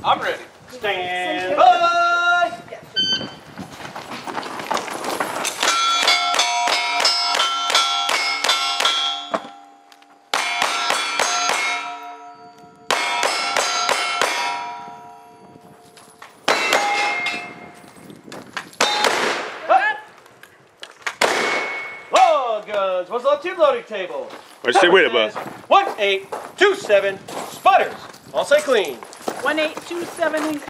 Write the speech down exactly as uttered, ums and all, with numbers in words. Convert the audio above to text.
I'm ready. Stand by! Long guns. What's on tube loading table? What's the with it, bud? One eight two seven sputters. I'll say clean. One eight two seven.